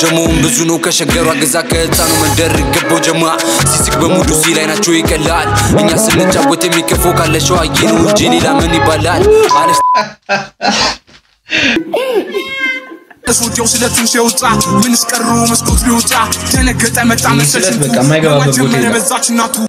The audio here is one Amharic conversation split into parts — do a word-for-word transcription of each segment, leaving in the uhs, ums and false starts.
ጀሞም ብዙ ነው ከሸገሩ አገዛ ከህፃኑ መንደር ገባው ጀማ ሲስቅ በሙዱ ሲላይናቸው ይቀላል እኛ ስንጫወት የሚከፈው ካለሽው አየኑ እንጂ ሌላ ምን ይባላል አለሽ ሱዲዮ ስለቱን ሲወጣ ምን ስቀሩ መስኮት ሊወጣ ተነገጠ መጣ መሰለኝ በቃ ማይገባበት ቦታ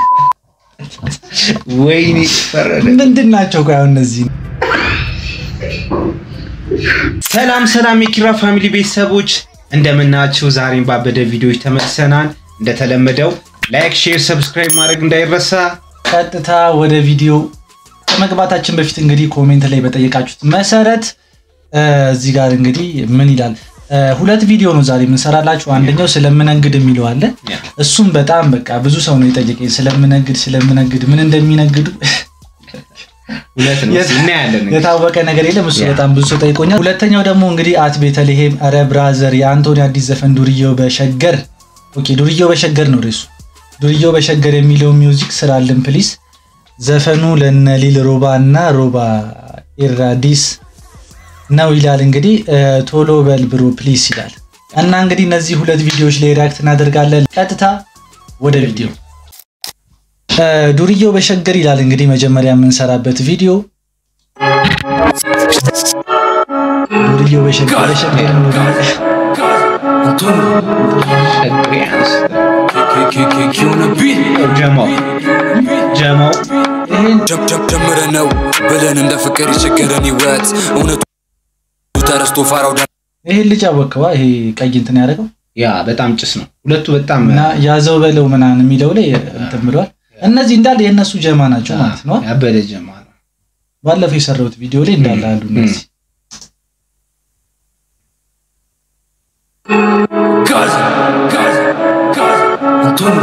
ወይኔ ፈረደ ምንድናቸው ጋር እነዚህ ሰላም ሰላም የኪራ ፋሚሊ ቤተሰቦች እንደምናችሁ ዛሬም ባበደ ቪዲዮዎች ተመልሰናል እንደተለመደው ላይክ ሼር ሰብስክራይብ ማድረግ እንዳይረሳ ቀጥታ ወደ ቪዲዮ ከመግባታችን በፊት እንግዲህ ኮሜንት ላይ በጠየቃችሁት መሰረት እዚህ ጋር እንግዲህ ምን ይላል ሁለት ቪዲዮ ነው ዛሬ ምን ሰራላችሁ አንደኛው ስለምነግድ የሚለው አለ እሱም በጣም በቃ ብዙ ሰው ነው የጠየቀኝ ስለምነግድ ስለምነግድ ምን እንደሚነግዱ ሁለት ነው እናያለን የታወቀ ነገር የለም እሱ በጣም ብዙ ሰው ጠይቆኛል ሁለተኛው ደግሞ እንግዲህ አት ቤተልሔም አረ ብራዘር የአንቶኒ አዲስ ዘፈን ዱርዬው በሸገር ኦኬ ዱርዬው በሸገር ነው ርዕሱ ዱርዬው በሸገር የሚለው ሚውዚክ ስራልን ፕሊስ ዘፈኑ ለነሊል ሮባ እና ሮባ ኢራዲስ ነው ይላል እንግዲህ ቶሎ በል ብሮ ፕሊስ ይላል እና እንግዲህ እነዚህ ሁለት ቪዲዮዎች ላይ ሪአክት እናደርጋለን ቀጥታ ወደ ቪዲዮ ዱርዬው በሸገር ይላል እንግዲህ መጀመሪያ ምን ሰራበት ቪዲዮ ዱርዬው በሸገር በሸገር ነው ጀማው ጀማው ይሄን ጀምረ ነው ብለን እንደ ፍቅር ይቸገረን ይወት እውነቱ ተረስቶ ፋራው ይሄ ልጅ አወቀዋ ይሄ ቀይ እንትን ያደረገው ያ በጣም ጭስ ነው ሁለቱ በጣም ያዘው በለው ምናን የሚለው ላይ እንትን ብሏል እነዚህ እንዳለ የነሱ ጀማ ናቸው ማለት ነው ያበደ ጀማ ነው ባለፈው የሰራሁት ቪዲዮ ላይ እንዳለ አሉ እነዚህ ጋዝ ጋዝ ጋዝ አንቶኒ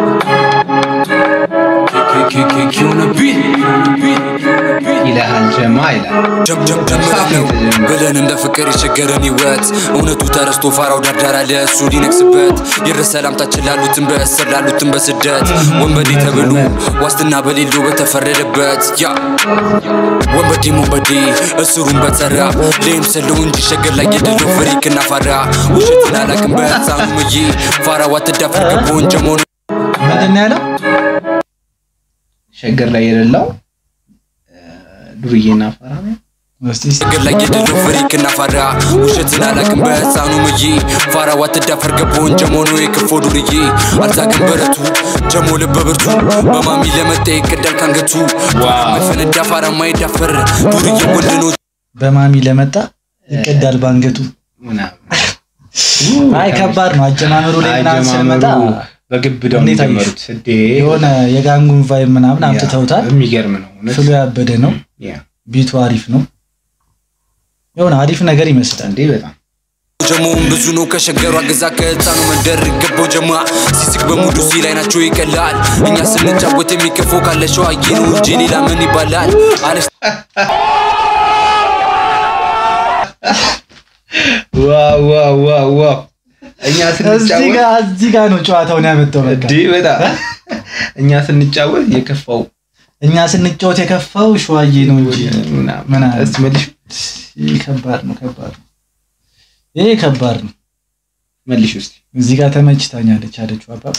ኬኬኬኬውና ቢት ቢት ይላል ጀማ ይላል ጀም ጀም ጀም ብለን እንደ ፍቅር ይቸገረን ይወት እውነቱ ተረስቶ ፋራው ዳርዳራ ለእሱ ሊነክስበት ይረሰላምታችን ላሉትን በእስር ላሉትን በስደት ወንበዴ ተብሎ ዋስትና በሌለው በተፈረደበት ያ ወንበዴ ወንበዴ እስሩን በተራ ለምሰለው እንጂ ሸገር ላይ የደለው ፍሪክና ፋራ ውሸትን አላቅም በህፃኑ ምዬ ፋራው አትዳፈር ገቦን ጀሞን ምንድን ያለው ሸገር ላይ የሌለው ዱርዬና ፋራ ነው ሸገር ላይ የደለው ፍሪክና ፋራ ውሸትን አላቅም በህፃኑ ምዬ ፋራው አትዳፈር ገቦን ጀሞን የክፎ ዱርዬ አልዛቅም በረቱ ጀሞ ልበ ብርቱ በማሚ ለመጣ ይቀዳል ካንገቱ መፈነዳ ፋራ ማይዳፈር ዱርዬ ወንድ ነው በማሚ ለመጣ ይቀዳል ባንገቱ አይ ከባድ ነው አጀማመሩ ላይ እና ስለመጣ በግብዳው እንደመሩት እንዴ የሆነ የጋንጉን ቫይብ ምናምን አምጥተውታል የሚገርም ነው ፍሉ ያበደ ነው ቢቱ አሪፍ ነው የሆነ አሪፍ ነገር ይመስላል እንዴ በጣም ጀሞም ብዙ ነው ከሸገሩ አገዛ ከህፃኑ መንደር ገባው ጀማ ሲስቅ በሙዱ ሲላይናቸው ይቀላል እኛ ስንጫወት የሚከፈው ካለሽው አየኑ እንጂ ሌላ ምን ይባላል አለሽ ዋው ዋው ዋው ዋው እኛ ስንጫወት እዚህ ጋር ነው ጨዋታውን ያመጣው በቃ እንዴ በጣም እኛ ስንጫወት የከፋው እኛ ስንጫወት የከፋው ሸዋዬ ነው እንጂ ምን አስመልሽ ከባድ ነው ከባድ ነው ይሄ ከባድ ነው መልሽ ውስጥ እዚህ ጋር ተመችታኛለች አለችው አባባ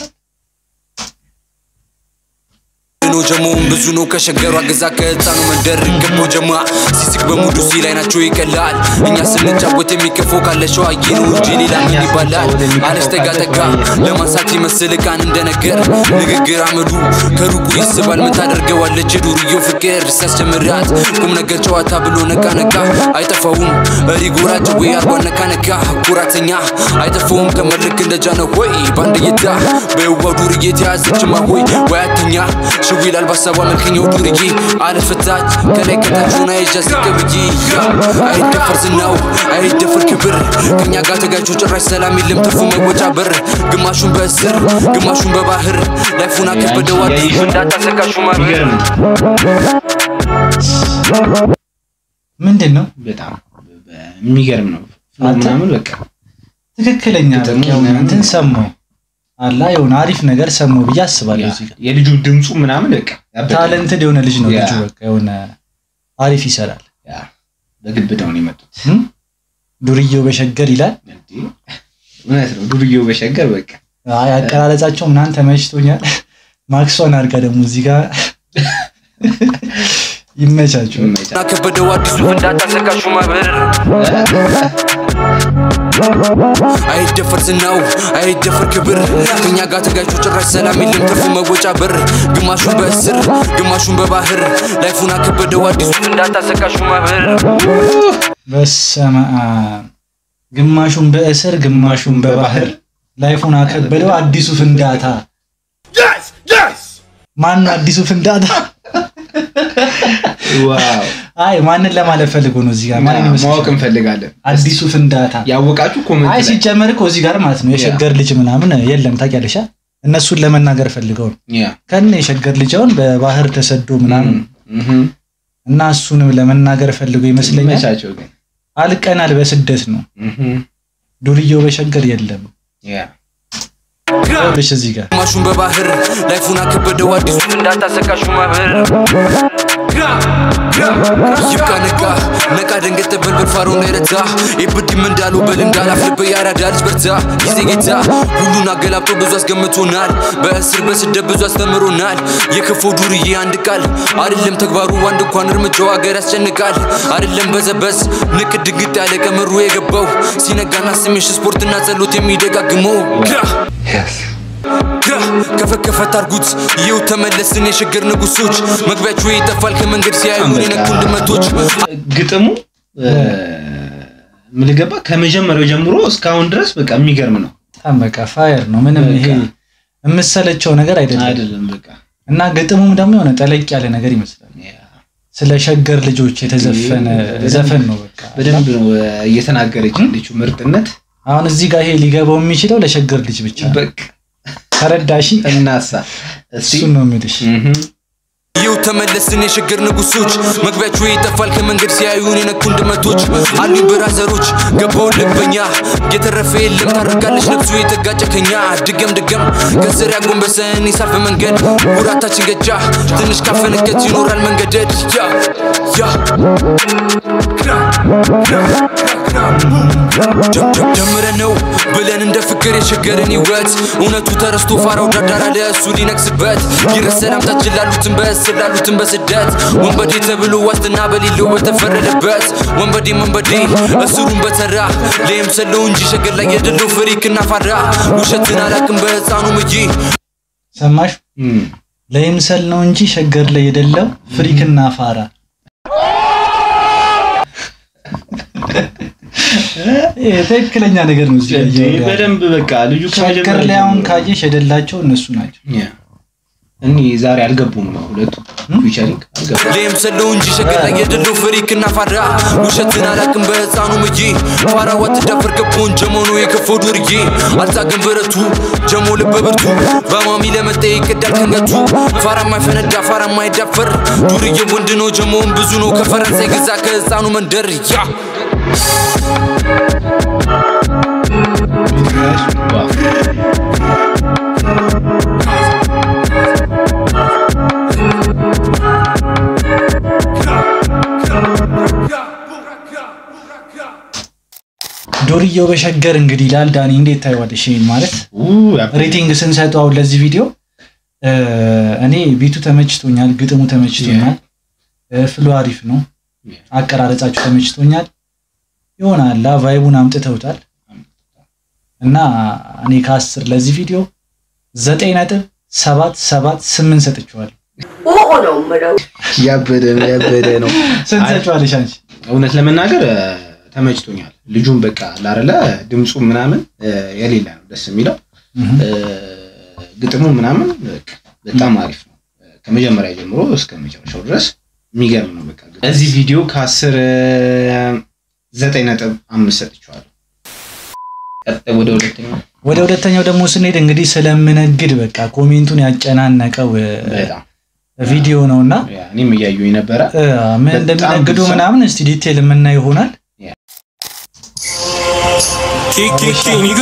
ነው ጀሞም ብዙ ነው ከሸገሩ አገዛ ከህፃኑ መንደር ገባው ጀማ ሲስቅ በሙዱ ሲላይናቸው ይቀላል እኛ ስንጫወት የሚከፈው ካለሽው አየኑ እንጂ ሌላ ምን ይባላል አለሽ ተጋ ተጋ ለማንሳት ይመስል ካን እንደነገር ንግግር አመዱ ከሩቁ ይስባል ምን ታደርገዋለች ዱርዬው ፍቅር ሲያስጀምራት ቁም ነገር ጨዋታ ብሎ ነቃ ነቃ አይጠፋውም ሪጎራጭ ወይ አርባ ነካ ነካ ኩራተኛ አይጠፋውም ከመድረክ እንደጃነ ሆይ ባንድ ይታ በየዋው ዱርዬ ተያዘችማ ሆይ ወያተኛ ዊላል ባሰባ መልከኛው ዱርዬ አለፈታች ከላይ ከታች ሆና ይጃስ ከብጂ አይደፈር ዝናው አይደፈር ክብር ከኛ ጋር ተጋጁ ጭራሽ ሰላም የለም ትርፉ መጎጫ በር ግማሹን በእስር ግማሹን በባህር ላይፉና ከበደው አዲስ እንዳታሰቃሹ ማር ምንድነው በጣም የሚገርም ነው ምናምን በቃ ትክክለኛ ነው እንትን ሰማው አላ የሆነ አሪፍ ነገር ሰማው ብዬ አስባለሁ እዚህ ጋር የልጁ ድምጹ ምናምን በቃ ታለንትድ የሆነ ልጅ ነው ልጁ በቃ የሆነ አሪፍ ይሰራል ያ በግብዳው ነው የመጡት ዱርዬው በሸገር ይላል ማለት ነው ዱርዬው በሸገር በቃ አይ አቀራረጻቸው ምናን ተመችቶኛል ማክሶን አርጋ ደግሞ እዚህ ጋር ይመቻችሁ ከበደው አዲሱ እንዳታሰቃሹ ማበር አይደፈር ዝናው አይደፈር ክብር ከኛ ጋር ተጋጭቶ ጭራሽ ሰላም የለም ትርፉ መወጫ በር ግማሹን በእስር ግማሹን በባህር ላይፉን ከበደው አዲሱ እንዳታሰቃሹ ማበር በስመ አብ ግማሹን በእስር ግማሹን በባህር ላይፉን ከበደው አዲሱ ፍንዳታ yes yes ማን አዲሱ ፍንዳታ ዋው አይ ማንን ለማለት ፈልጎ ነው እዚህ ጋር ማንን ነው ማወቅ እንፈልጋለን አዲሱ ፍንዳታ ያወቃችሁ ኮሜንት አይ ሲጀመር እኮ እዚህ ጋር ማለት ነው የሸገር ልጅ ምናምን የለም ታውቂያለሽ እነሱን ለመናገር ፈልገው ነው ከነ የሸገር ልጅውን በባህር ተሰዶ ምናምን እና እሱንም ለመናገር ፈልገው ይመስለኛል መቻቸው ግን አልቀናል በስደት ነው ዱርዬው በሸገር የለም ያ ወልሽ እዚህ ጋር ማሹን በባህር ላይፉን ከበደው አዲሱ እንዳታሰቃሹ ማበር ይብቃ ነቃ ነቃ ደንገጥ በልበል ፋሮን አይረታ ይብድም እንዳሉ በል እንዳላፍልብ ያራዳ ልጅ በርታ ጊዜ ጌታ ሁሉን አገላብጦ ብዙ አስገምቶናል በእስር በስደት ብዙ አስተምሮናል የከፈው ዱርዬ አንድ ቃል አይደለም ተግባሩ አንድ እንኳን እርምጃው ሀገር ያስጨንቃል አይደለም በዘበስ ንቅ ድንግጥ ያለ ቀመሩ የገባው ሲነጋና ስምሽ ስፖርትና ጸሎት የሚደጋግመው yes ከፈከፈ ታርጉት ይው ተመለስን የሸገር ንጉሶች መግቢያቸው ይጠፋል ከመንገድ ሲያዩን የነኩ እንደመቶች ግጥሙ ምን ገባ ከመጀመሪያው ጀምሮ እስካሁን ድረስ በቃ የሚገርም ነው በጣም በቃ ፋየር ነው ምንም ይሄ እምሰለቸው ነገር አይደለም አይደለም በቃ እና ግጥሙም ደግሞ የሆነ ጠለቅ ያለ ነገር ይመስላል ስለ ሸገር ልጆች የተዘፈነ ዘፈን ነው በቃ በደንብ ነው እየተናገረች ልጅ ምርጥነት አሁን እዚህ ጋር ይሄ ሊገባው የሚችለው ለሸገር ልጅ ብቻ በቃ ተረዳሺ እናሳ እሱ ነው የሚልሽ ይው ተመለስን የሸገር ንጉሶች መግቢያቸው ይጠፋል ከመንገድ ሲያዩን የነኩ እንደመቶች አሉ ብራዘሮች ገባው ልበኛ የተረፈ የለም ታርቃለች ነፍሱ የተጋጨከኛ ድገም ድገም ከስር ያጎንበሰን ይሳፍ መንገድ ጉራታችን ገጃ ትንሽ ካፈነከት ይኖራል መንገደድ ያ ያ ጀምረነው ብለን እንደ ፍቅር የሸገርን ይወት እውነቱ ተረስቶ ፋራው ዳዳራ ለእሱ ሊነክስበት ይረሰላምታችን ላሉትን በእስር ላሉትን በስደት ወንበዴ ተብሎ ዋስትና በሌለው በተፈረደበት ወንበዴ መንበዴ እስሩን በተራ ለምሰለው እንጂ ሸገር ላይ የደለው ፍሪክና ፋራ ውሸትን አላቅም በህፃኑ ምጂ ሰማሽ ለምሰል ነው እንጂ ሸገር ላይ የደለው ፍሪክና ፋራ የትክክለኛ ነገር ነው እዚህ በደንብ በቃ ልጁ ሸገር ላይ አሁን ካየሽ የደላቸው እነሱ ናቸው እኔ ዛሬ አልገቡም ነው ሁለቱ ፊቸሪንግ አልገቡም ለምሰለው እንጂ ሸገር ላይ የደለው ፍሪክና ፋራ ውሸትን አላቅም በህፃኑ ምጂ ፋራ ወትዳፈር ከቦን ጀሞኑ የከፈው ዱርዬ አልታገም ብረቱ ጀሞ ልበብርቱ በማሚ ለመጣ ይቀዳል ከንገቱ ፋራ ማይፈነዳ ፋራ ማይዳፈር ዱርዬ ወንድ ነው ጀሞን ብዙ ነው ከፈረንሳይ ገዛ ከህፃኑ መንደር ያ ዱርዬው በሸገር እንግዲህ ላልዳኒ እንዴት ታይዋለሽ ማለት ሬቲንግ ስንሰጠው ለዚህ ቪዲዮ እኔ ቢቱ ተመችቶኛል ግጥሙ ተመችቶኛል ፍሎ አሪፍ ነው አቀራረጻችሁ ተመችቶኛል ይሆናል ቫይቡን አምጥተውታል እና እኔ ከአስር ለዚህ ቪዲዮ ዘጠኝ ነጥብ ሰባት ሰባት ስምንት ሰጥቻለሁ ኦ ነው ማለት ያበደ ያበደ ነው ሰንሰጫለሽ አንቺ እውነት ለመናገር ተመችቶኛል ልጁን በቃ ላረለ ድምጹ ምናምን የሌላ ነው ደስ የሚለው ግጥሙ ምናምን በጣም አሪፍ ነው ከመጀመሪያ ጀምሮ እስከ መጨረሻው ድረስ የሚገርም ነው በቃ እዚህ ቪዲዮ ከአስር ዘጠኝ ነጥብ አምስት ሰጥቻለሁ ወደ ሁለተኛው ወደ ሁለተኛው ደግሞ ስንሄድ እንግዲህ ስለምነግድ በቃ ኮሜንቱን ያጨናነቀው በጣም ቪዲዮ ነውና እኔም እያየሁኝ ነበር ምን እንደምነግዱ ምናምን እስቲ ዲቴል ምንና ይሆናል Kick, kick, kick, nigga.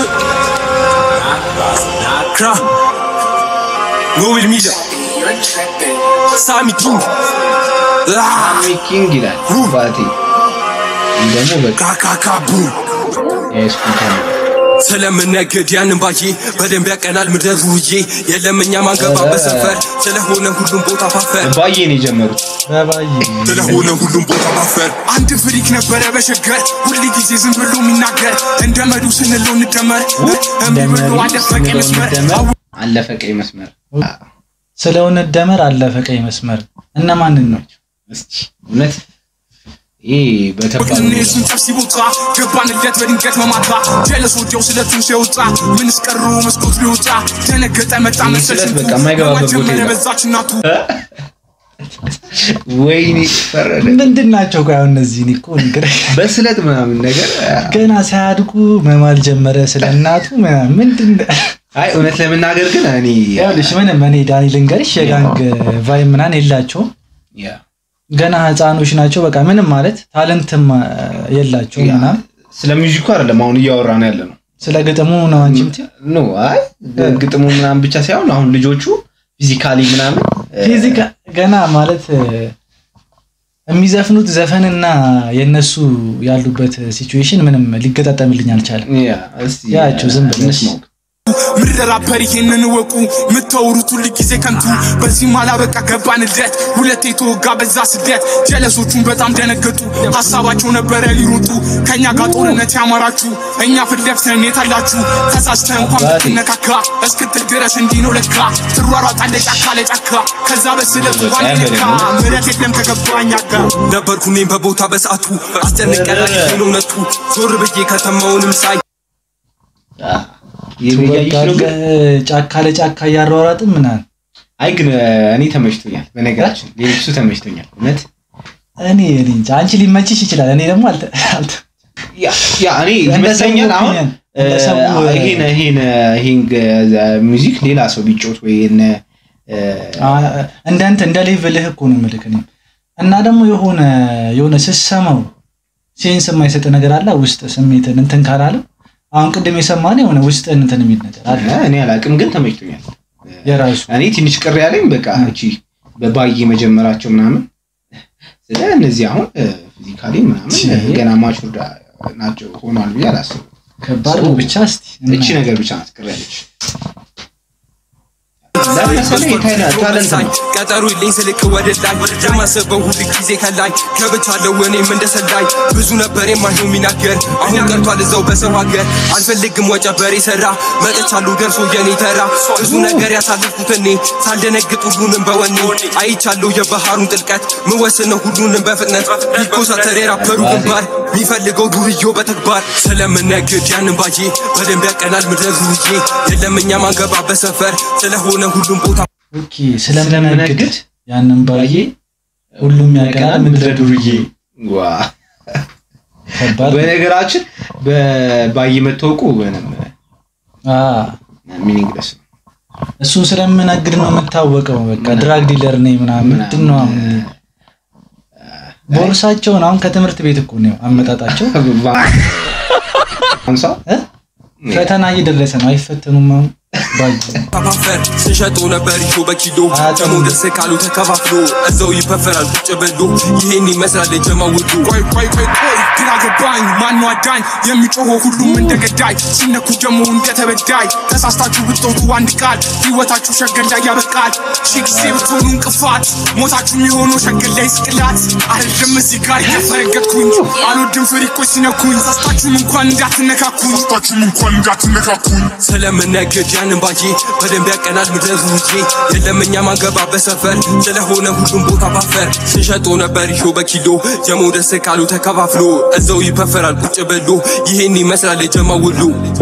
Cra. Go with me, Sammy King. Sammy King ይላል ባቲ እንደሞ በቃ ካካካ ቡ ኤስፒካ ስለምነግድ ያንን ባዬ በደንብ ያቀናል ምድር ውዬ የለምኛ ማንገባ በሰፈር ስለሆነ ሁሉም ቦታ ባፈር ባዬ ነው የጀመሩት በባዬ ስለሆነ ሁሉም ቦታ ባፈር አንድ ፍሪክ ነበረ በሸገር ሁሉ ጊዜ ዝም ብሎ የሚናገር እንደመዱ ስንለው እንደመር እምብሎ አለፈቀ መስመር አለፈቀ መስመር ስለሆነ ደመር አለፈቀ መስመር እነማንን ነው እስቲ እውነት ይሄ በከባድ ነው ሲንጣሲ ቦታ ገባንለት በድንገት መማታ ጀለስ ወዲያው ስለቱን ሲወጣ ምን ስቀሩ መስኮት ሊወጣ ተነገጠ መጣ መሰለኝ በቃ የማይገባበት ቦታ በዛችናቱ ወይኔ ፈረደ ምንድናቸው ቆይ አሁን እነዚህ እኮ ንገር በስለት ምናምን ነገር ገና ሳያድጉ መማል ጀመረ ስለናቱ ምንድን አይ እውነት ለምናገር ግን እኔ ያውልሽ ምንም እኔ ዳኒ ልንገርሽ የጋንግ ቫይ ምናን የላቸው ያ ገና ህፃኖች ናቸው በቃ ምንም ማለት ታለንትም የላቸው ምናምን ስለ ሙዚኩ አይደለም አሁን እያወራን ያለ ነው ስለ ግጥሙ ነው አንቺም ኖ አይ ግጥሙ ምናምን ብቻ ሳይሆን አሁን ልጆቹ ፊዚካሊ ምናምን ፊዚካ ገና ማለት የሚዘፍኑት ዘፈንና የነሱ ያሉበት ሲቹዌሽን ምንም ሊገጣጠምልኝ አልቻለም ያ እስቲ ያቸው ዝም ብለሽ ምድር አፐር ይሄንን ወቁ ምታወሩት ሁሉ ጊዜ ከንቱ በዚህ ማላ በቃ ገባንለት ሁለቴ ተወጋ በዛ ስደት ጀለሶቹን በጣም ደነገጡ ሐሳባቸው ነበር ሊሮጡ ከኛ ጋር ጦርነት ያማራችሁ እኛ ፍለፍተን የታላችሁ ተሳስተ እንኳን ብትነካካ እስክትል ድረስ እንዲህ ነው ለካ ትሯሯጣለህ ጫካ ለጫካ ከዛ በስለት እንኳን ለካ ምረት የለም ተገባኛ ጋር ነበርኩ እኔም በቦታ በሰዓቱ አስጨንቀናል እውነቱ ዞር ብዬ ከተማውንም ሳይ የበያይሽ ነው ጫካ ለጫካ ያሯሯጥም ምናን አይ ግን እኔ ተመችቶኛል በነገራችን ሌሎቹ ተመችቶኛል እውነት እኔ እንጃ አንቺ ሊመችሽ ይችላል እኔ ደግሞ አልተ ያ ያ እኔ ይመስለኛል አሁን ይሄን ይሄን ይሄን ሙዚክ ሌላ ሰው ቢጮት ወይ እነ እንደንተ እንደ ሌቭልህ እኮ ነው መልክ ነው እና ደግሞ የሆነ የሆነ ስሰማው ሴንስ የማይሰጥ ነገር አለ ውስጥ ስሜትን እንትን ካላለ አሁን ቅድም የሰማን የሆነ ውስጥ እንትን የሚል ነገር አለ እኔ አላቅም ግን ተመችቶኛል የራሱ እኔ ትንሽ ቅር ያለኝ በቃ እቺ በባዬ መጀመራቸው ምናምን ስለ እነዚህ አሁን ፊዚካሊ ምናምን ገና ማቹርዳ ናቸው ሆኗል ብዬ አላስብም ከባድ ብቻ እስቲ እቺ ነገር ብቻ ናት ቅር ያለች ለምሳሌ ታለንት ቀጠሩ ይልኝ ስልክ ወደላይ የማሰበው ሁሉ ጊዜ ከላይ ከብቻለው እኔም እንደሰላይ ብዙ ነበር የማይሆን ሚናገር አሁን ቀርቷል እዛው በሰው ሀገር አልፈልግም ወጨበሬ ሰራ መጥቻለሁ ደርሶ የኔ ተራ ብዙ ነገር ያሳልፍኩት እኔ ሳልደነግጥ ሁሉንም በወኔ አይቻለሁ የባህሩን ጥልቀት ምወስነው ሁሉንም በፍጥነት ቢኮሳተር የራፐሩ ግንባር ሚፈልገው ዱርዮ በተግባር ስለምነግድ ያንን ባዬ በደንብ ያቀናል ምድር ውዬ የለምኛ ማንገባ በሰፈር ስለሆነ ሁሉም ቦታ ኦኬ ስለምነግድ ያንን ባዬ ሁሉም ያቀናል ምድር ዱርዬ ዋ በነገራችን በባዬ መተውቁ ምንም አ ሚኒንግለስ እሱ ስለምነግድ ነው የምታወቀው በቃ ድራግ ዲለር ነኝ ምናምን ምንድነው አሁን ቦርሳቸው አሁን ከትምህርት ቤት እኮ ነው አመጣጣቸው አንሳ ፈተና እየደረሰ ነው አይፈተኑም ባጅ አባፈር ሲሸጡ ነበር ይቶ በኪሎ ተሞደስ ካሉ ተከፋፍሎ እዛው ይፈፈራል ቁጭ ብሎ ይሄን ይመስላል የጀማውዱ ቆይ ቆይ ቆይ ቆይ ግራ ገባኝ ማን ነው አዳኝ የሚጮኸው ሁሉም እንደገዳይ ሲነኩ ደግሞ እንደተበዳይ ተሳስታችሁ ብትወጡ አንድ ቃል ህይወታችሁ ሸገር ላይ ያበቃል ሺክሴ ብትሆኑ እንቅፋት ሞታችሁ የሚሆነው ሸገር ላይ ስቅላት አይደለም እዚህ ጋር እየፈረገጥኩኝ አልወድም ፍሪቆች ሲነኩኝ ተሳስታችሁም እንኳን እንዳትነካኩኝ ተሳስታችሁም እንኳን እንዳትነካኩኝ ስለምነግድ ያንን ባዬ በደንብ ያቀናል ምድር ውዬ የለምኛ ማንገባ በሰፈር ስለሆነ ሁሉም ቦታ ባፈር ሲሸጡ ነበር ይሾ በኪሎ የሞደስ ካሉ ተከፋፍሎ እዛው ይፈፈራል ቁጭ ብሎ ይሄን ይመስላል የጀማውሉ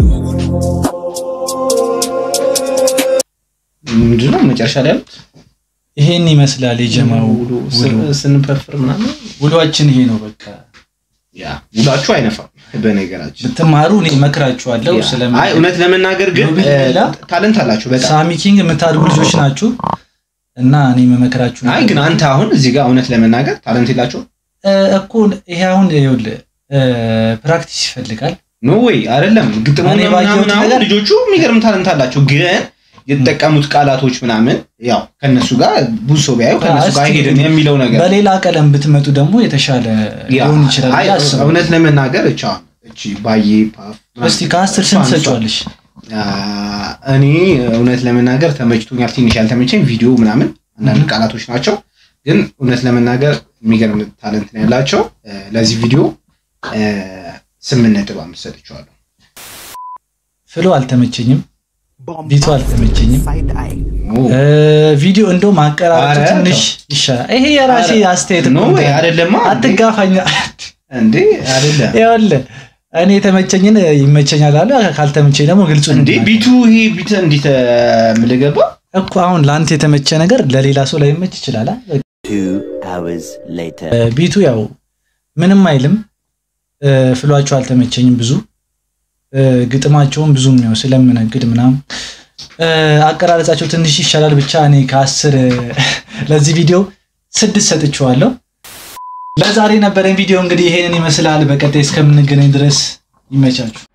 ምንድነው መጨረሻ ላይ ይሄን ይመስላል የጀማው ስንፈፍር ምናምን ውሏችን ይሄ ነው በቃ ያ ውላችሁ አይነፋም በነገራችን ብትማሩ እኔ መክራችኋለሁ ስለምን አይ እውነት ለመናገር ግን ታለንት አላችሁ በጣም ሳሚ ኪንግ የምታድጉ ልጆች ናችሁ እና እኔ መመክራችሁ አይ ግን አንተ አሁን እዚህ ጋር እውነት ለመናገር ታለንት ይላችሁ እኮ ይሄ አሁን ይኸውልህ ፕራክቲስ ይፈልጋል ኖ ዌይ አይደለም ግጥሙና ምናምን አሁን ልጆቹ የሚገርም ታለንት አላችሁ ግን የተጠቀሙት ቃላቶች ምናምን ያው ከነሱ ጋር ብዙ ሰው ቢያዩ ከነሱ ጋር ሄደን የሚለው ነገር በሌላ ቀለም ብትመጡ ደግሞ የተሻለ ሊሆን ይችላል ያስባል እውነት ለመናገር እቻ እቺ ባዬ ፓፍ እስቲ ከአስር ስንት ሰጫለሽ እኔ እውነት ለመናገር ተመችቶኛል ትንሽ ያልተመቸኝ ቪዲዮ ምናምን አንዳንድ ቃላቶች ናቸው ግን እውነት ለመናገር የሚገርም ታለንት ነው ያላቸው ለዚህ ቪዲዮ ስምንት ነጥብ አምስት ሰጥቻለሁ ፍሎ አልተመቸኝም ቢቱ አልተመቸኝም ቪዲዮ እንደው ማቀራረጡ ትንሽ ይሻላል ይሄ የራሴ አስተያየት ነው አይደለም አትጋፋኛ እንዴ አይደለም ያለ እኔ ተመቸኝን ይመቸኛል አለ ካልተመቸኝ ደግሞ ግልጹ እንዴ ቢቱ ይሄ ቢት እንዴት ምልገባ እኮ አሁን ላንተ የተመቸ ነገር ለሌላ ሰው ላይ መች ይችላል two hours later ቢቱ ያው ምንም አይልም ፍሏቸው አልተመቸኝም ብዙ ግጥማቸውን ብዙም ነው ስለምነግድ ምናም አቀራረጻቸው ትንሽ ይሻላል ብቻ እኔ ከ10 ለዚህ ቪዲዮ ስድስት ሰጥቻለሁ ለዛሬ ነበረን ቪዲዮ እንግዲህ ይሄንን ይመስላል በቀጣይ እስከምንገናኝ ድረስ ይመቻችሁ